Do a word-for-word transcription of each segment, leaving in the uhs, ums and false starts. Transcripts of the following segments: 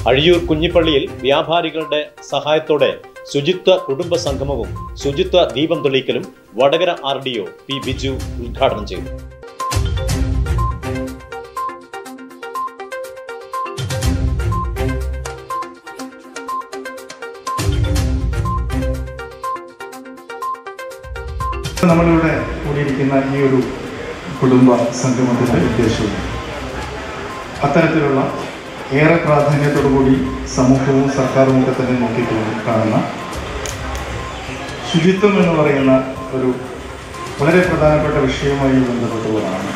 അഴിയൂർ കുഞ്ഞിപ്പള്ളിയിൽ വ്യാപാരികളുടെ സഹായത്തോടെ ശുചിത്വ കുടുംബ സംഗമവും ശുചിത്വ ദീപം തെളിയിക്കലും Vadakara R D O P Biju ഉദ്ഘാടനം ചെയ്തു. നമ്മളിവിടെ കൂടിയിരിക്കുന്ന ഈ ഒരു കുടുംബ സംഗമത്തിൻ്റെ ഉദ്ദേശവും അത്തരത്തിലുള്ള ഏറെ പ്രാധാന്യത്തോടുകൂടി സമൂഹവും സർക്കാരും ഒക്കെ തന്നെ നോക്കിക്കൊണ്ട് കാണുന്ന ശുചിത്വം എന്ന് പറയുന്ന ഒരു വളരെ പ്രധാനപ്പെട്ട വിഷയവുമായി ബന്ധപ്പെട്ടുള്ളതാണ്.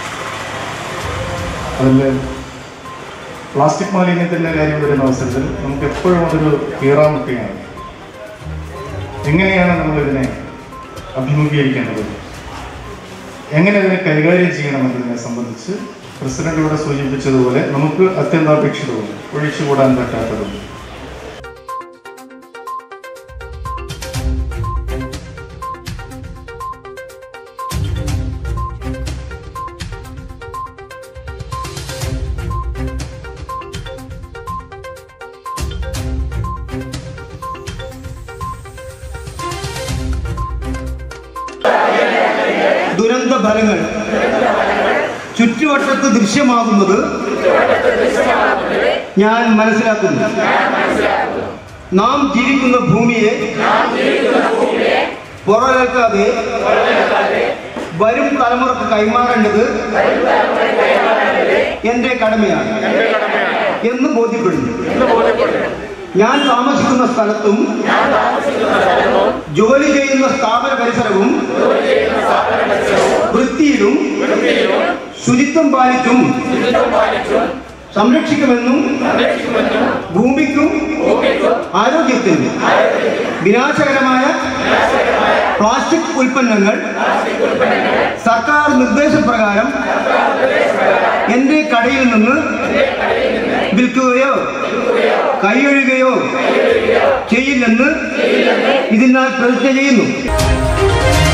അതിൽ പ്ലാസ്റ്റിക് മാലിന്യത്തിൻ്റെ കാര്യം വരുന്ന അവസരത്തിൽ നമുക്ക് എപ്പോഴും അതൊരു കീറാമുട്ടിയാണ്. എങ്ങനെയാണ് നമ്മളിതിനെ അഭിമുഖീകരിക്കേണ്ടത്, എങ്ങനെ അതിനെ കൈകാര്യം ചെയ്യണമെന്നതിനെ സംബന്ധിച്ച് പ്രസിഡന്റ് ഇവിടെ സൂചിപ്പിച്ചതുപോലെ നമുക്ക് അത്യന്താപേക്ഷിതവും ഒഴിച്ചുകൂടാൻ പറ്റാത്തതും ദുരന്ത ഫലങ്ങൾ ചുറ്റുവട്ടത്ത് ദൃശ്യമാകുന്നത് ഞാൻ മനസ്സിലാക്കുന്നു. നാം ജീവിക്കുന്ന ഭൂമിയെ പുറകേൽക്കാതെ വരും തലമുറക്ക് കൈമാറേണ്ടത് എൻ്റെ കടമയാണ് എന്ന് ബോധ്യപ്പെടുന്നു. ഞാൻ താമസിക്കുന്ന സ്ഥലത്തും ജോലി ചെയ്യുന്ന സ്ഥാപന പരിസരവും വൃത്തിയിലും ശുചിത്വം പാലിച്ചും സംരക്ഷിക്കുമെന്നും ഭൂമിക്കും ആരോഗ്യത്തിനും വിനാശകരമായ പ്ലാസ്റ്റിക് ഉൽപ്പന്നങ്ങൾ സർക്കാർ നിർദ്ദേശപ്രകാരം എൻ്റെ കടയിൽ നിന്ന് വിൽക്കുകയോ കൈയൊഴുകയോ ചെയ്യില്ലെന്ന് ഇതിനാൽ പ്രതിജ്ഞ ചെയ്യുന്നു.